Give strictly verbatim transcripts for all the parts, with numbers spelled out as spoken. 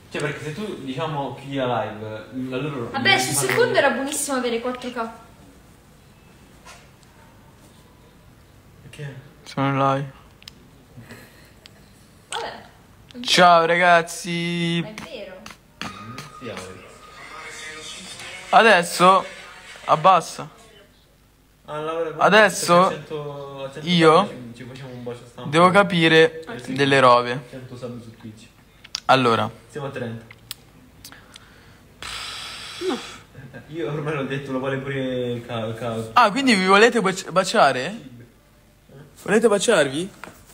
Cioè, perché se tu, diciamo, chiudi la live, allora... Vabbè, sul secondo era buonissimo avere quattro K. Perché? Sono live. Vabbè. Ciao ragazzi. Ma è vero. Sì, amore. Adesso abbassa. Allora, Adesso a cento, a cento io ci, ci facciamo un bacio stampa. devo capire delle robe. cento sub su Twitch. Allora, Siamo a trenta. No. Io ormai l'ho detto, lo vuole pure Cao. Cao. ah, quindi vi volete baci- baciare? Volete baciarvi?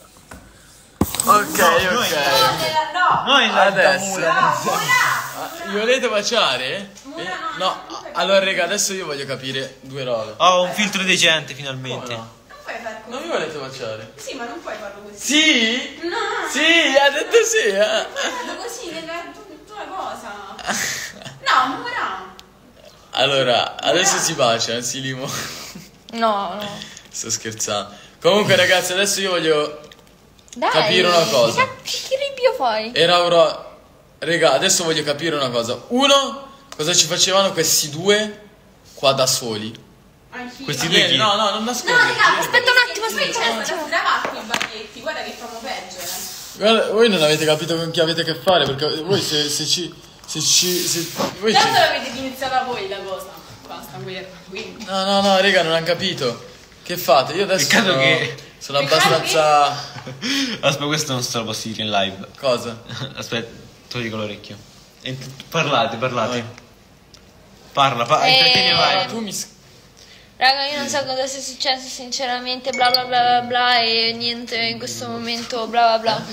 Ok, ok. No! Noi Adesso. Mura! Vi volete baciare? Mura Eh, no, No, non puoi allora raga, adesso io voglio capire due robe. Ho un filtro decente finalmente. Come no? Non puoi far Non così. mi volete baciare? Sì, ma non puoi farlo così. Sì? No! Sì, ha detto sì, eh. Farlo così nella tu- tua cosa. No, Mura! Allora, adesso si bacia, si limo. No, no. Sto scherzando. Comunque ragazzi, adesso io voglio Dai! capire una cosa. Che, che ribbio fai? Era ora... Raga, adesso voglio capire una cosa. Uno, cosa ci facevano questi due qua da soli? Anch'io. Questi due Vieni, chi? no, no, non No, nascondi. raga, aspetta un attimo, aspetta un attimo. Gravati i baghetti, guarda che fanno peggio, eh. Guarda, voi non avete capito con chi avete a che fare, perché voi se, se ci... Se ci... Se, voi ci... Tanto l'avete iniziata voi la cosa. Basta, guerra. Quindi. No, no, no, raga, non hanno capito. Che fate? Io adesso Peccato sono, che- sono Peccato abbastanza... Aspetta, questo non se lo posso dire in live. Cosa? Aspetta, togli con l'orecchio. E- Parlate, parlate. Vai. Parla, parla, Eh, intrattieni Allora, vai. tu mi... s- Raga, io non so cosa sia successo sinceramente, bla bla bla bla bla e niente in questo momento, bla bla bla.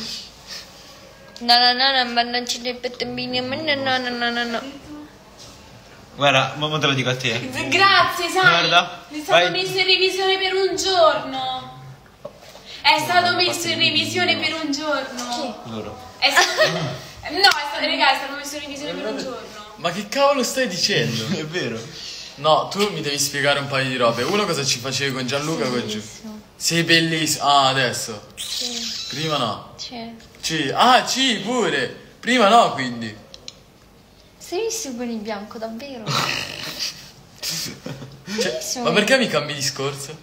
No no no no, ma non ci dei pettambini, ma no no no no no no. Guarda, ma ma te lo dico a te. Grazie, sai. Guarda, È stato vai. messo in revisione per un giorno. È stato messo in revisione per un giorno. Loro. È stato... No, è stato, raga, è stato messo in revisione per un giorno. Ma che cavolo stai dicendo? È vero. No, tu mi devi spiegare un paio di robe. Uno, cosa ci facevi con Gianluca qua giù? Sei bellissimo. Ah, adesso. Sì, Prima no. c'è. C. Ah, C pure. Prima no, quindi. Sei visto con il bianco, davvero? Cioè, Bellissimo. ma perché mi cambi discorso?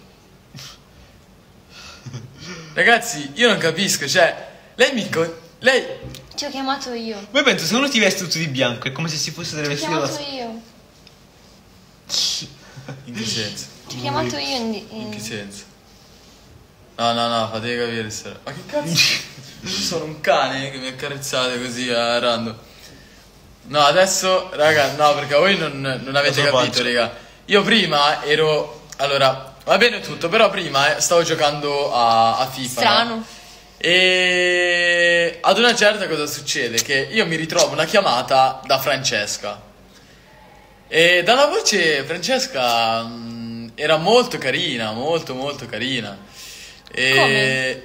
Ragazzi, io non capisco, cioè, lei mi... co- lei... Ti ho chiamato io. Poi penso, se uno ti veste tutto di bianco, è come se si fosse delle Ti ho vestite da... chiamato io. In che senso? Ti ho chiamato io in... In in... che senso? No, no, no, fate capire sta- Ma che cazzo? Io sono un cane che mi accarezzate così a random. No, adesso, raga, no, perché voi non, non avete Lo so, capito, faccio. raga. Io prima ero... Allora, va bene tutto, però prima eh, stavo giocando a, a FIFA. Strano. no? E ad una certa cosa succede? Che io mi ritrovo una chiamata da Francesca. E dalla voce Francesca mh, era molto carina, molto molto carina. E... Come?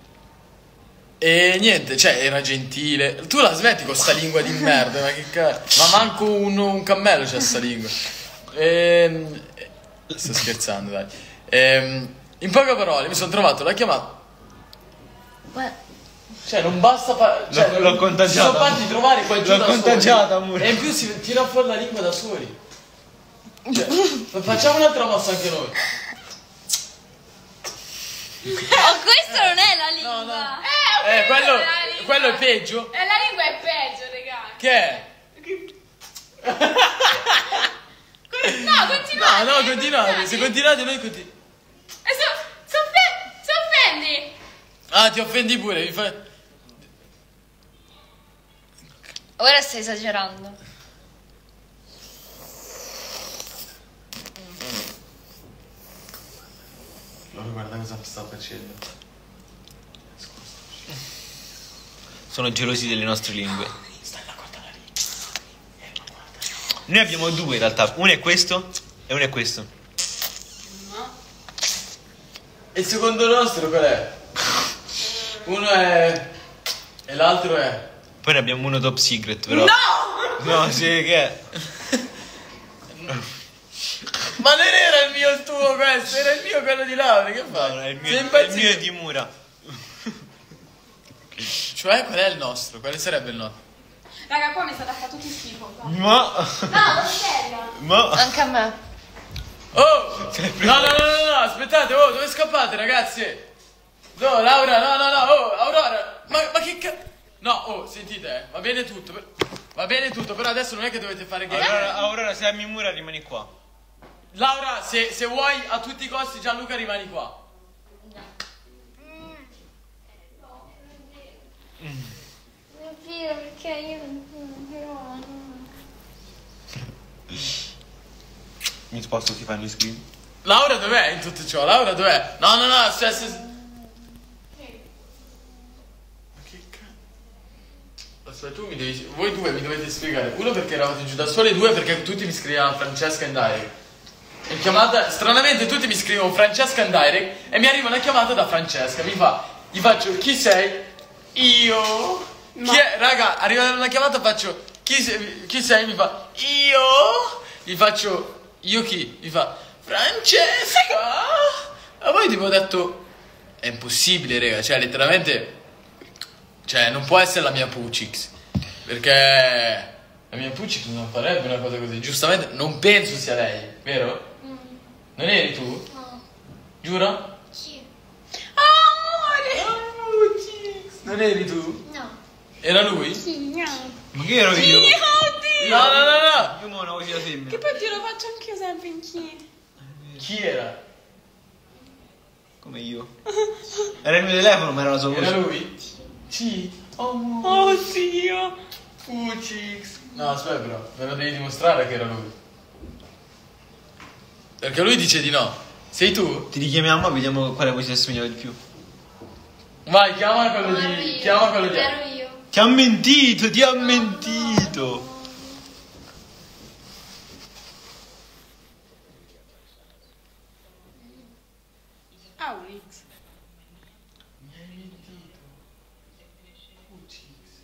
E niente, cioè era gentile. Tu la smetti con sta lingua di merda, ma che cazzo. Ma manco un, un cammello c'ha sta lingua. Ehm, sto scherzando, dai. Ehm, in poche parole mi sono trovato la chiamata. Guarda, Cioè non basta fa- cioè, L'ho- l'ho contagiata. Si sono fatti trovare qua giù L'ho da contagiata, soli. amore. E in più si tira fuori la lingua da soli. Cioè, facciamo un'altra mossa anche noi. oh, questa non è la lingua. No, no. Eh, Eh, quello, la lingua. quello è peggio. Eh, la lingua è peggio, raga. Che è? No, continuate. No, no, continuate. Se continuate noi continuiamo. Eh, so, soffe- S'offendi. Ah, ti offendi pure, mi fai... Ora stai esagerando. Guarda cosa sta facendo. Sono gelosi delle nostre lingue. Stai là, guarda la lingua. Noi abbiamo due in realtà. Uno è questo e uno è questo. E il secondo nostro qual è? Uno è... E l'altro è... Poi ne abbiamo uno top secret però. No! No, sì, che è? Ma non era il mio il tuo questo, era il mio quello di Laura, che fai? No, no, il mio, Sei il impazzito? mio è di Mura. Cioè, qual è il nostro? Quale sarebbe il nostro? Raga, qua mi state a fare tutti schifo. Qua. Ma... No, serio. Ma... Anche a me. Oh! No, no, no, no, no, aspettate, oh, dove scappate, ragazzi? No, Laura, no, no, no, oh, Aurora, ma, ma che cazzo? No, oh, sentite, eh, va bene tutto, per- va bene tutto, però adesso non è che dovete fare game. Aurora, Aurora, se a Mimura rimani qua. Laura, se, se vuoi a tutti i costi Gianluca rimani qua. Mio figlio, perché io non... Mi sposto, si fanno gli screen. Laura dov'è in tutto ciò? Laura dov'è? No, no, no, aspetta, aspetta. Ma che cazzo? Aspetta, tu mi devi... Voi due mi dovete spiegare. Uno perché eravate giù da soli, due perché tutti mi scrivevano Francesca in direct. E chiamata... Stranamente tutti mi scrivono Francesca in direct e mi arriva una chiamata da Francesca. Mi fa... Gli faccio, chi sei? Io... Chi è? Raga, arriva una chiamata, faccio... Chi sei? Chi sei? Mi fa... Io... Gli faccio... Io chi? Mi fa... Francesca! E poi tipo ho detto... È impossibile, raga. Cioè, letteralmente... Cioè, non può essere la mia Pucix. Perché... La mia Pucix non farebbe una cosa così. Giustamente, non penso sia lei, vero? Mm. Non eri tu? No. Giuro? Chi? Amore. Pucix! Non eri tu? No. Era lui? Sì, no. Ma che ero io? No, no, no, no! Io mo una voce da femmina. Che poi te lo faccio anch'io sempre in chini. Chi era? Come io. Era il mio telefono, ma era la sua voce. Era lui? Sì. Oh, Oddio. Pucix. No, aspetta però, me lo devi dimostrare che era lui. Perché lui dice di no. Sei tu? Ti richiamiamo e vediamo quale voce si assomigliava di più. Vai, chiama quello Non ero di... io. Chiama quello di... Ero io. Ti ha mentito, ti ha mentito. Aurix. Mi hai mentito. Pucix.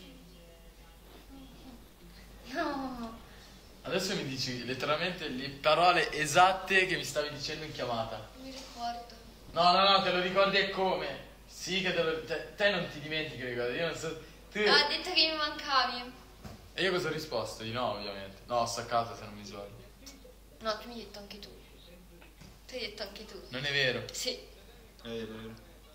No. Adesso mi dici letteralmente le parole esatte che mi stavi dicendo in chiamata. Non mi ricordo. No, no, no, te lo ricordi e come? Sì che te lo... Te, te non ti dimentichi, ricordi, io non so... Tu... Ha detto che mi mancavi. E io cosa ho risposto? Di no, ovviamente. No, ho staccato se non mi sbaglio. No, tu mi hai detto anche tu. Tu hai detto anche tu. Non è vero. Sì. È vero, è vero.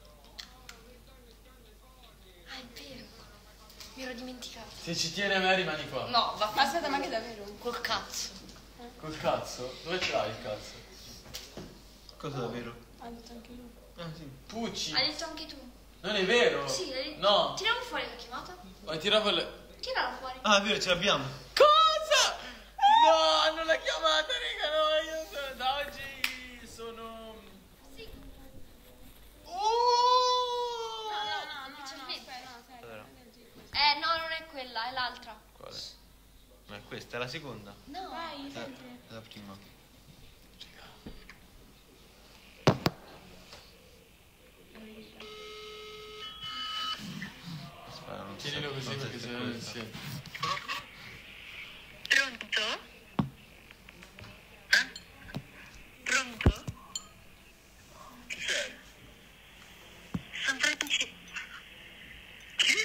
Ah, è vero. Mi ero dimenticato. Se ci tiene a me rimani qua. No, va Ma aspetta, ma che davvero? col cazzo. Col cazzo? Dove ce l'hai il cazzo? Cosa davvero? Ha detto anche lui. Ah, sì. Pucci. Hai detto anche tu. Non è vero? Sì, hai detto. No. Tiriamo fuori la chiamata. Ma tiravo le... Tirala fuori. Ah, è vero, ce l'abbiamo. Cosa? No, non l'ha chiamata, raga, no, io sono... Da oggi sono... Sì. Oh! No, no, no, no, Ufficialmente. aspetta, no, serio. Eh, no, non è quella, è l'altra. Quale? Ma è questa, è la seconda. No. Vai, Eh, senti. è la prima. Aspetta, non si Tienilo sente- così non si perché sente se no non questa. si sente. Pronto? Eh? Pronto? Chi sei? Sono Francesca. Chi?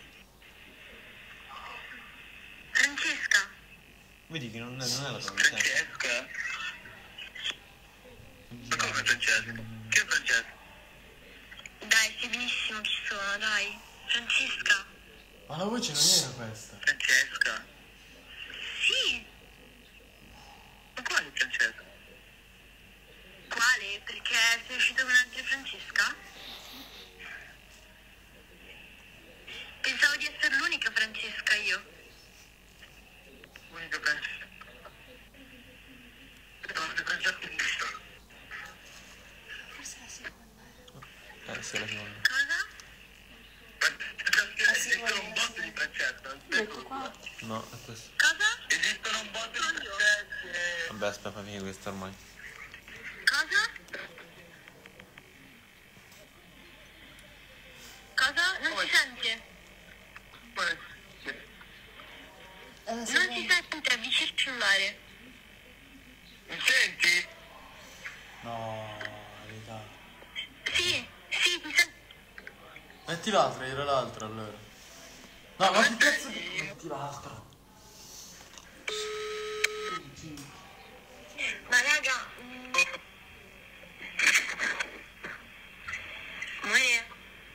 Francesca. Vedi che non è, non è la tua voce. Francesca? Ma come Francesca? Che è Francesca? Dai, sai benissimo chi sono, dai. Francesca. Ma la voce non era questa. Francesca? Sì. Ma quale Francesca? Quale? Perché sei uscito con un'altra Francesca? Pensavo di essere l'unica Francesca io. Unica Francesca? No, le Francesca di Cristo. Forse la seconda. Eh, sì, è la seconda. Cosa? Esistono un botto di Francesca. Ecco qua. No, è questa. Cosa? Esistono un botto di Francesca. Vabbè, aspetta, fammi finire questa ormai. Cosa? Cosa? Non si sente? Non si sente, avvicina il cellulare. Mi senti? No, verità. Sì, sì, mi sento. Metti l'altra, era l'altra allora. No, ma che cazzo di... Metti l'altro. Ma raga, mm. Amore.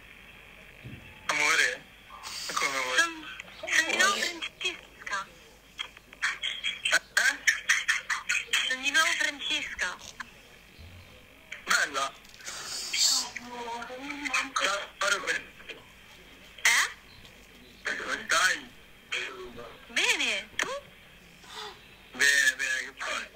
Amore? Come amore? Sono di nuovo Francesca. Eh? Sono di nuovo Francesca. Bella. Eh? Come stai? Bene, tu? Bene, bene, che fai?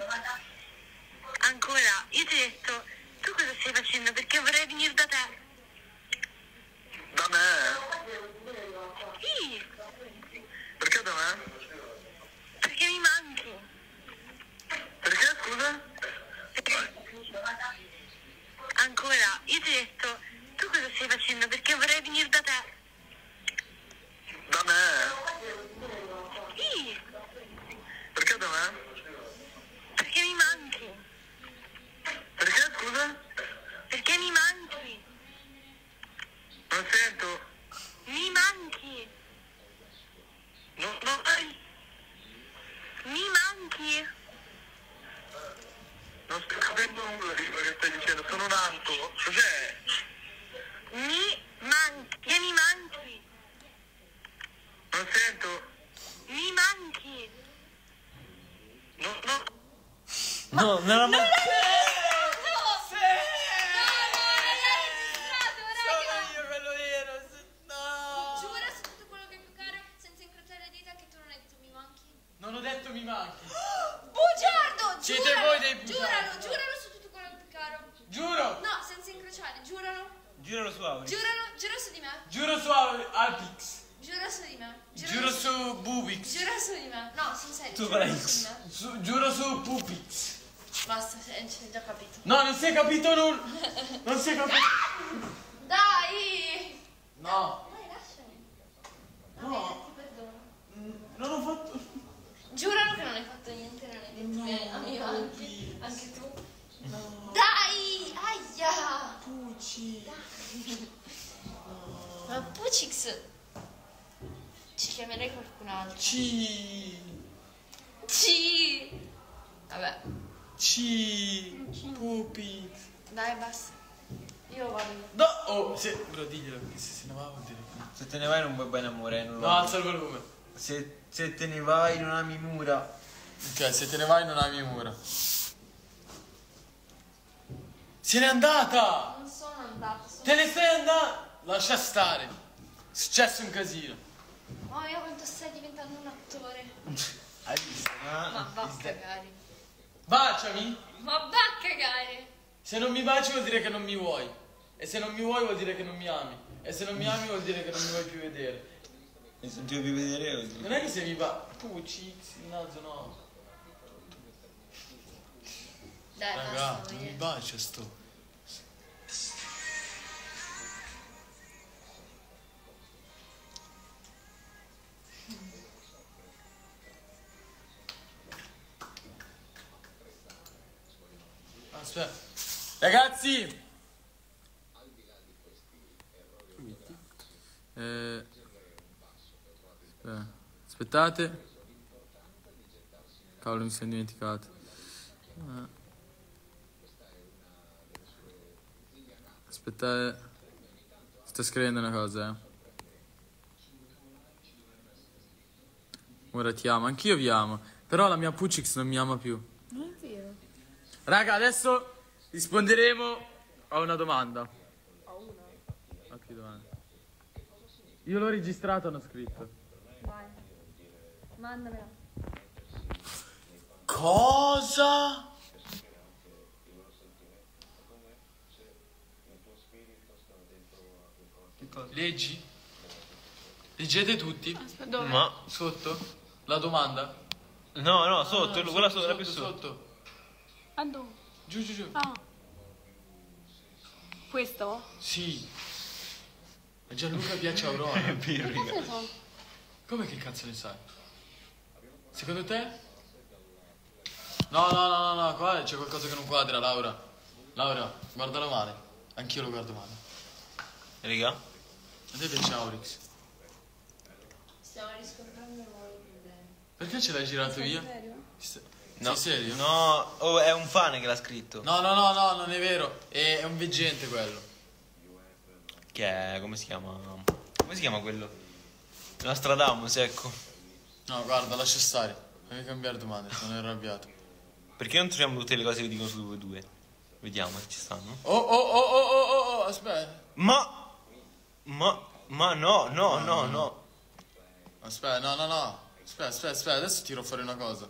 Ancora, io ti ho detto, tu cosa stai facendo? Perché vorrei venire da te. Da me? Sì. Perché da me? Perché mi manchi. Perché, scusa? Ancora, io ti ho detto, tu cosa stai facendo? Perché vorrei venire da te. Da me? Sì. Perché da me? Perché mi manchi. Perché, scusa? Perché mi manchi. Non sento. Mi manchi. No, no, dai. Mi manchi. Non sto capendo nulla di quello che stai dicendo, sono un altro. Cos'è? Mi manchi. Che mi manchi. Non sento. Mi manchi. No, no. No, non la manca. Sono io quello vero. No. Giura su tutto quello che è più caro, senza incrociare le dita, che tu non hai detto mi manchi. Non ho detto mi manchi. Bugiardo! Siete Giuralo, voi dei bugiardi. Giuralo, giuralo su tutto quello che è più caro. Giuro. No, senza incrociare, giuralo. Giuralo su Auri. Giuralo, giura su di me. Giuro su Al- Alpix. Giura su di me. Giuro su Bubix. Giura su di me. No, sul serio. Tu giura con la su X. di me. Su- giuro su Pupix. Basta, ci hai già capito. No, non si è capito nulla. Non si è capito. Dai! No. Dai, lasciami. No. Ti perdono. Mm, Non ho fatto. Giuralo che non hai fatto niente, non hai detto No, miei amici. Pupi. Anche tu. No. Dai! Aia! Pucci. Ma Pucix. Ci chiamerei qualcun altro. C. Sì! Vabbè, C. Pupix. dai, basta. Io vado. No. Oh, se. Bro, diglielo perché se se ne va vuol dire che. Se te ne vai non vuoi bene amore, non lo No, alza il volume. Se, se te ne vai non ami mura. Ok, se te ne vai non ami mura. Se n'è andata! Non sono andata, sono... Te ne stai andando! Lascia stare. È successo un casino. Oh, io quanto stai diventando un attore. Hai visto? Ma va a cagare. Baciami. Ma va a cagare. Se non mi baci vuol dire che non mi vuoi. E se non mi vuoi vuol dire che non mi ami. E se non mi ami vuol dire che non mi vuoi più vedere. Mi sentivo più vedere oggi. Non è che se mi va. Pucci, il naso no. Dai, Raga, basta. non mi voglio- bacia sto. Aspetta. Ragazzi! Eh, aspetta. Aspettate. Cavolo, mi sono dimenticato. Eh. Aspettate. Sto scrivendo una cosa, eh. Ora ti amo, anch'io vi amo. Però la mia Pucix non mi ama più. Non è vero. Raga, adesso risponderemo a una domanda. A una. A che domanda? Io l'ho registrato, hanno scritto. Vai. Mandamela. Cosa? Leggi? Leggete tutti? Aspetta, dove? Ma Sotto? La domanda? no, no, sotto, No, quella sotto, la più sotto, sotto. sotto. Ah, dove? Giù, giù, giù. Ah. Questo? Sì. A Gianluca piace Aurora. È vero, Che raga. ne so? Come che cazzo ne sai? Secondo te? No, no, no, no, no, qua c'è qualcosa che non quadra, Laura. Laura, guardalo male. Anch'io lo guardo male. Raga, A te piace Aurix? Stiamo riscontrando nuovi problemi. Perché ce l'hai girato via? Sei No, serio? no, oh, è un fan che l'ha scritto. No, no, no, no, non è vero. È, è un veggente quello. Che è, come si chiama? Come si chiama quello? Nostradamus, ecco. No, guarda, lascia stare. Devi cambiare domande, sono arrabbiato. Perché non troviamo tutte le cose che dicono su due due? Vediamo se ci stanno. Oh, oh, oh, oh, oh, oh, oh, aspetta. Ma... Ma... Ma no, no, no, no. Aspetta, no, no, no. Aspetta, aspetta, aspetta, adesso tiro fuori una cosa.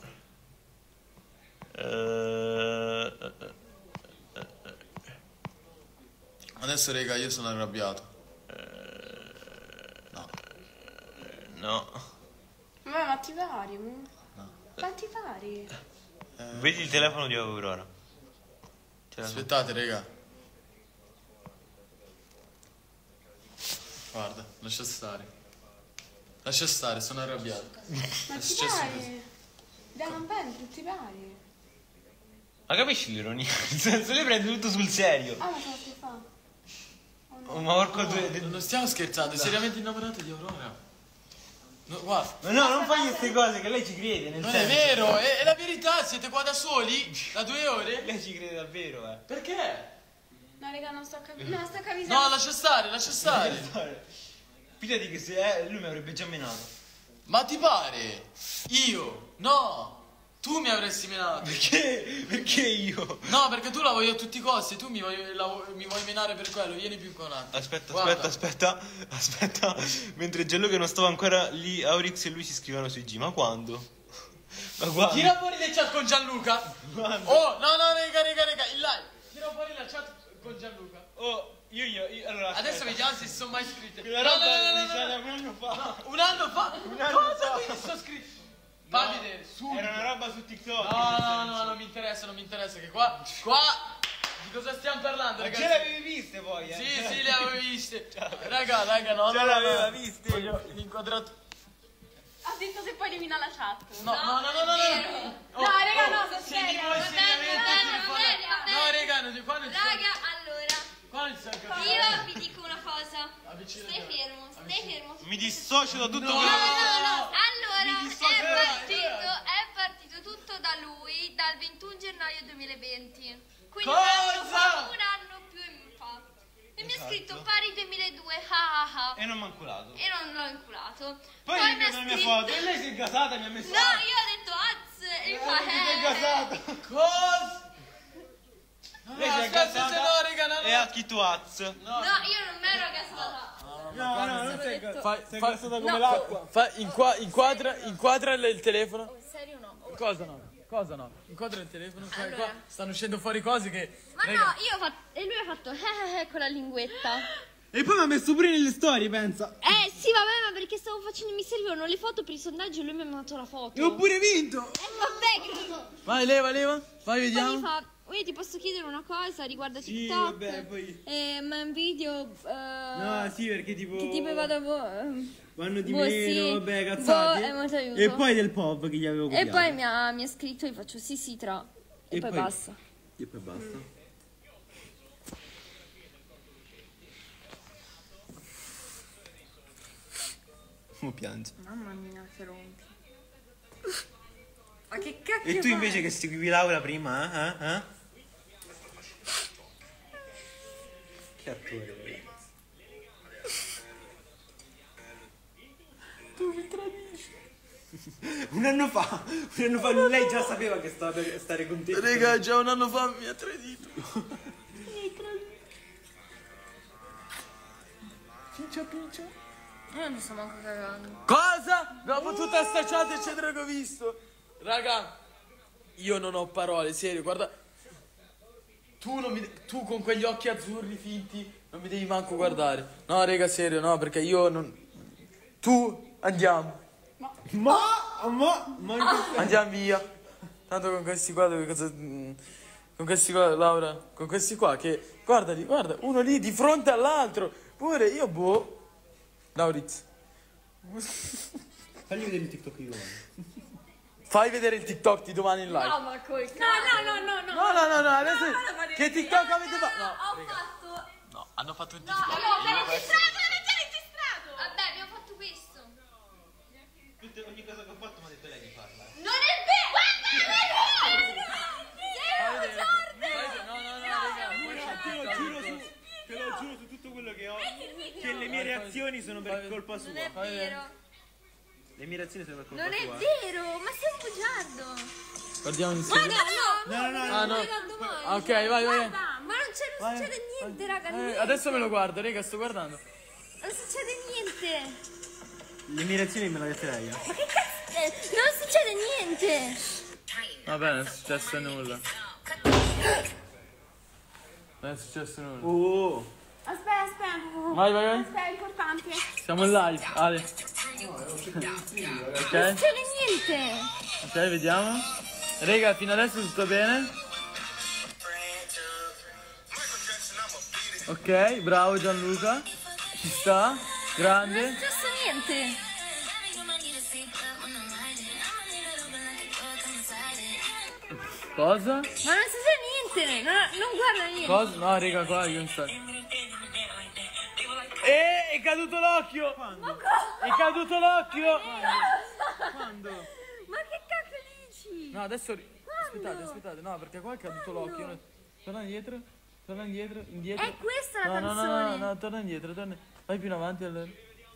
Eh, Adesso, raga, io sono arrabbiato. No. no. Vabbè, ma ti pari? Ma ti pari? Vedi il telefono di Aurora. Ce l'ha- Aspettate, raga. Guarda, lascia stare. Lascia stare, sono arrabbiato. Ma È ti successo pari? Dai, non prendi, ti pari? Ma capisci l'ironia? Nel senso, lei prende tutto sul serio. Ah, ma cosa ti fa? Oh, ma porco due... Non stiamo scherzando, è seriamente innamorato di Aurora. No, guarda. Ma no, non fai queste cose che lei ci crede, nel Non senso. è vero, è, è la verità, siete qua da soli? Da due ore? Lei ci crede davvero, eh. Perché? No, raga, non sto capendo. No, sto capendo. No, lascia stare, lascia stare. Fidati che se eh, lui mi avrebbe già menato. Ma ti pare? Io? No. Tu mi avresti menato. Perché? Perché io? No, perché tu la voglio a tutti i costi, tu mi vuoi, la- mi vuoi menare per quello, vieni più con altro. Aspetta, Guarda. aspetta, aspetta, aspetta. Mentre Gianluca non stava ancora lì, Aurix e lui si scrivevano sui G. Ma quando? Ma quando? Tira fuori le chat con Gianluca. Quando? Oh, no, no, raga, raga, raga, il live. Tira fuori la chat con Gianluca. Oh, io, io, io allora. Adesso aspetta. vediamo se si sono mai iscritti. Quella No, roba no, no, no, no, risale no. un anno fa. Un anno fa? Un anno Cosa? fa. Quindi si sono iscritti? Fammi vedere, subito. Era una roba su TikTok. No, no, no, non mi interessa, non mi interessa, che qua, qua, di cosa stiamo parlando, Ma ragazzi? ce l'avevi viste poi, eh? Sì, sì, le avevo viste. Raga, raga, no, Ce no, no, l'aveva no. viste. Voglio l'inquadrato. Ha detto se poi elimina la chat. No, no, no, no, no, no. Oh, No, raga, no, oh, sono se seria. di voi Va bene, seriamente va bene, ci va fanno- bene, va No, bene. raga, non- qua non ci Raga, allora, Qua non ci siamo capiti. io vi dico una cosa. Avvicina Stai te. fermo, stai fermo. Mi dissocio da tutto No. quello No, che... no, no. Allora, Mi dissocio. è partito, è partito tutto da lui dal ventuno gennaio duemilaventi. Quindi un anno Cosa? fa, un anno più in fa. E mi ha Esatto. scritto pari duemiladue, ah ah ah. E non mi ha inculato. E non l'ho inculato. Poi, mi mi ha ha la mia scritto- foto e lei si è gasata e mi ha messo... No, io ho detto az e mi fa Eh, si è eh. gasata. Cosa? No, Lei si è aspetta, gasata se no, raga, no, e ha no. scritto az. No, io non mi ero gasata. No, no, non sei gasata. Fai, Sei fai- gasata come l'acqua. Fa, inqua- inquadra, inquadra il telefono. Serio no? Cosa no? Cosa no? Inquadra il telefono. Qua, Allora. qua stanno uscendo fuori cose che. Ma raga, no, io ho fatto... E lui ha fatto eh, eh, con la linguetta. E poi mi ha messo pure nelle storie, pensa. Eh sì, vabbè, ma perché stavo facendo, mi servivano le foto per i sondaggi e lui mi ha mandato la foto. E ho pure vinto. Eh vabbè, che... Vai, leva, leva. Vai, Poi mi vediamo. fa, io ti posso chiedere una cosa riguardo a Sì, TikTok? vabbè, poi- Eh, ma un video... eh, No, sì, perché tipo... Che tipo vado a... vo- Vanno di boh, meno, sì. vabbè, cazzate. Boh, eh, ma ti aiuto. E poi del pop che gli avevo E copiato. poi mi ha, mi ha scritto, io faccio sì sì tra... E, E poi, poi- basta. E poi basta. Mo piange. Mamma mia, che rompi. Ma che cacchio E tu fai? invece che seguivi Laura prima, eh? eh? eh? Che attore, ragazzi. Tu mi tradisci. Un anno fa, un anno fa lei già sapeva che stava per stare con te. Raga, già un anno fa mi ha tradito. Ciccia piccia. Io non sto manco cagando. Cosa? Dopo tutta sta chat eccetera che ho visto. Raga, io non ho parole, serio, guarda. Tu, non mi, tu con quegli occhi azzurri finti non mi devi manco guardare. No, raga, serio, no, perché io non... Tu, andiamo. Ma, ma, ma in questo- Andiamo via. Tanto con questi qua dove cosa... mm, Con questi qua, Laura, con questi qua che... Guardali, guarda, uno lì di fronte all'altro. Pure io, boh. Lauritz, Fagli vedere il TikTok di domani. fai vedere il TikTok di domani in live. No, ma coi No, no, no, no, no. No, no, no, no, adesso... No, no, no, Che TikTok avete fatto? No, Ho raga. fatto... No, hanno fatto un No, TikTok. no, L'hai registrato, l'hai già registrato. Vabbè, abbiamo fatto questo. sono per colpa sua. Non è vero. Le mie reazioni sono per colpa Non è tua. vero, ma sei un bugiardo. Guardiamo insieme. Raga, no, No, no, no, Ah, non no. guarda domani. Ah, ok, vai, vai. Guarda, ma non, c'è, non Vai, succede niente, raga. Eh, niente. adesso me lo guardo, raga, sto guardando. Non succede niente. Le mie reazioni me le metterai io. Ma che cazzo? è? Non succede niente. Vabbè, non è successo nulla. Non è successo nulla. Oh. Aspetta, aspetta. Vai, vai, vai. Aspetta, è importante. Siamo in live, Ale. Non Ok, succede niente. ok, vediamo. Raga, fino adesso tutto bene. Ok, bravo Gianluca. Ci sta. Non è Grande. successo niente. Cosa? Ma non succede niente. Non, non guarda niente. Cosa? No, raga, qua io non so. Eh, è caduto l'occhio! È caduto l'occhio! Quando? Ma che cazzo dici? No, adesso. Aspettate, aspettate, no, perché qua è caduto l'occhio. Torna indietro, torna indietro, indietro. È questa la No, no, no, canzone. no, no, torna indietro, torna. Vai più in avanti allora.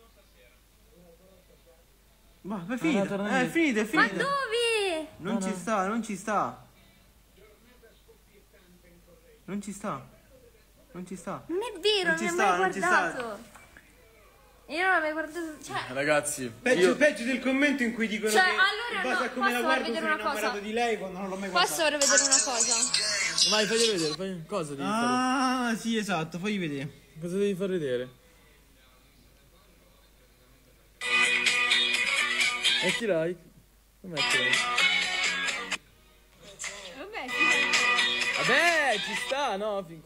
Ma è no, finita. torna Eh, è indietro. finita, è Ma finita. dove? Non No, ci no. sta, non ci sta. Non ci sta. Non ci sta. Non è vero, Non non, ci hai sta, mai non ci sta. guardato. Io non ho mai guardato. Cioè, Ragazzi, Peggio, io. peggio del commento in cui dicono Cioè, che allora, in base no, a come la posso guardo vedere sono una cosa? innamorato di lei quando non l'ho mai guardato. posso ora vedere una cosa? Vai, fagli vedere, fagli. Cosa devi fare? Ah, sì, esatto, fagli vedere. Cosa devi far vedere? Metti like. Metti like. Vabbè, sì. Vabbè, ci sta, no? Fin...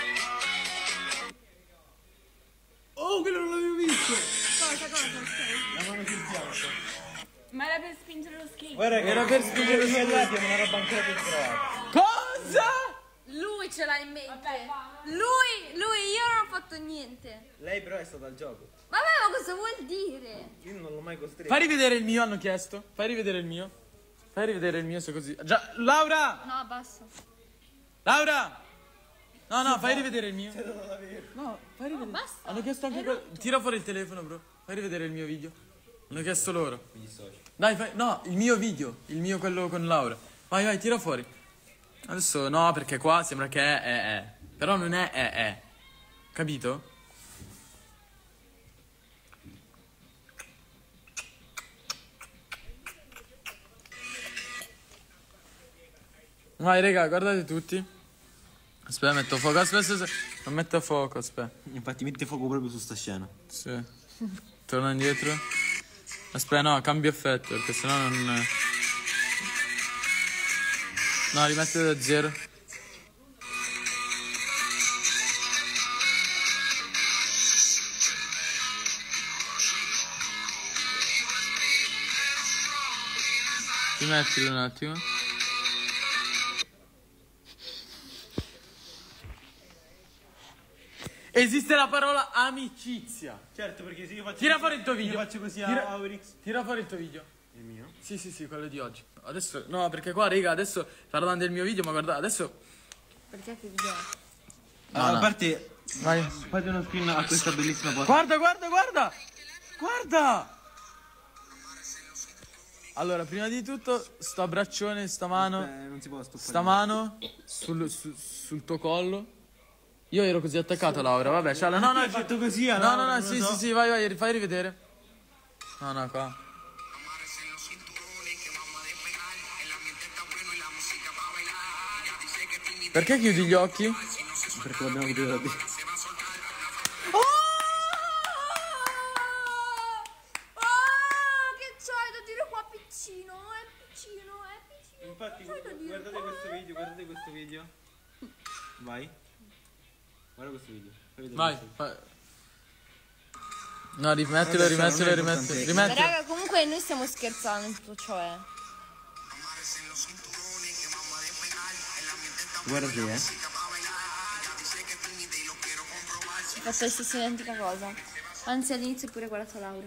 Oh, quello non l'avevo visto. Cosa, cosa? La mano sul fianco. Ma era per spingere lo schermo. Guarda che Era per spingere gli su. allati è una roba ancora più trovata. Cosa? Lui ce l'ha in mente. Vabbè, va, Lui, lui, io non ho fatto niente. Lei però è stata al gioco. Vabbè, ma cosa vuol dire? Io non l'ho mai costretto. Fai rivedere il mio, hanno chiesto. Fai rivedere il mio. Fai rivedere il mio se così. Già, Laura! No, basta. Laura! No, no, fai rivedere il mio. No, fai rivedere. basta. Hanno chiesto anche quello. Tira fuori il telefono, bro. Fai rivedere il mio video. Hanno chiesto loro. Dai, fai. No, il mio video. Il mio quello con Laura. Vai, vai, tira fuori. Adesso no, perché qua sembra che è, è, è. Però non è, è, è. Capito? Vai, raga, guardate tutti. Aspetta, metto fuoco. Aspetta, aspetta, aspetta. Non metto a fuoco, aspetta. Infatti mette fuoco proprio su sta scena. Sì. Torna indietro. Aspetta, no, cambio effetto, perché sennò non... No, rimettete da zero. Rimettilo un attimo. Esiste la parola amicizia. Certo, perché se io faccio Tira così- fuori il tuo video. Io faccio così Tira- a Aurix. Tira fuori il tuo video. Il mio? Sì, sì, sì, quello di oggi. Adesso, no, perché qua, raga, adesso parlando del mio video, ma guardate, adesso... Perché che video? No, Ah, no. a parte Vai. fate uno screen a questa bellissima posta. Guarda, guarda, guarda! Guarda! Allora, prima di tutto, sto abbraccione, sta mano, Eh, non si può stoppare. sta mano sul, su- sul tuo collo. Io ero così attaccato, Laura, vabbè, ciao. No, no, hai fatto così, no, allora, no, no, non sì, lo so. sì, sì, vai, vai, fai rivedere. No, no, qua. Perché chiudi gli occhi? Perché l'abbiamo veduto da te. Oh, che c'hai da dire qua piccino? È piccino, è piccino. Infatti, Che c'hai da dire? guardate questo video, guardate questo video. Vai. Guarda questo video. Fai vedere Vai, questo fai. No, rimettilo, Adesso rimettilo, non è rimettilo, importante. rimettilo. Raga, comunque noi stiamo scherzando in tutto ciò, eh. video. Guarda te, eh. Ho fatto la stessa identica cosa. Anzi, all'inizio ho pure guardato Laura.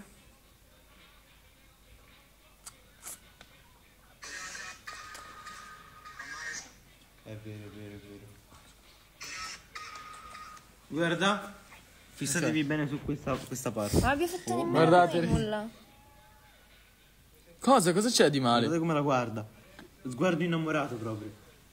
È vero, è vero, è vero. Guarda. Fissatevi bene su questa, questa parte. Non abbia fatto nemmeno guardate. nulla. Cosa? Cosa c'è di male? Guardate come la guarda. Sguardo innamorato proprio.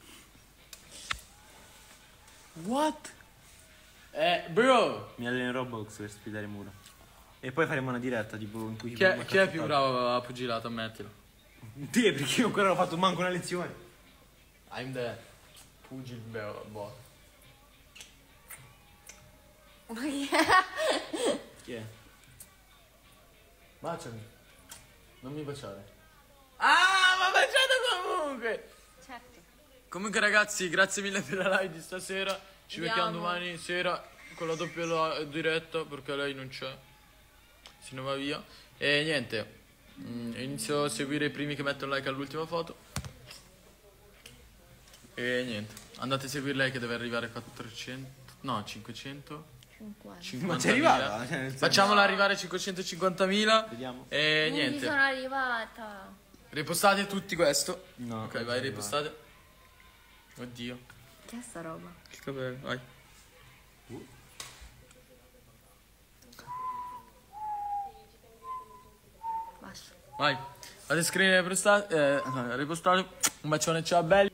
What? Eh, bro. Mi alleno in Roblox per sfidare Mura. E poi faremo una diretta tipo in cui... Chi è, chi è più bravo a pugilato? Ammettilo. Te, perché io ancora non ho fatto manco una lezione. I'm the pugil boh. Chi è? Baciami. Non mi baciare. Ah, ma baciato comunque. Certo. Comunque ragazzi, grazie mille per la live di stasera. Ci Andiamo. vediamo domani sera con la doppia la- diretta perché lei non c'è. Se ne va via. E niente. mm, Inizio a seguire i primi che mettono like all'ultima foto. E niente. Andate a seguire lei che deve arrivare a quattrocento. No, cinquecento. cinquanta. Ma c'è arrivata? Cioè, nel senso- Facciamola arrivare a cinquecentocinquantamila. Vediamo. E Non ci niente. sono arrivata. Ripostate tutti questo. No. Ok, vai, ripostate. Oddio. Che è sta roba? Che capello, vai. Basta. Vai. Fate scrivere, prestate, eh, ripostate. Un bacione, ciao belli.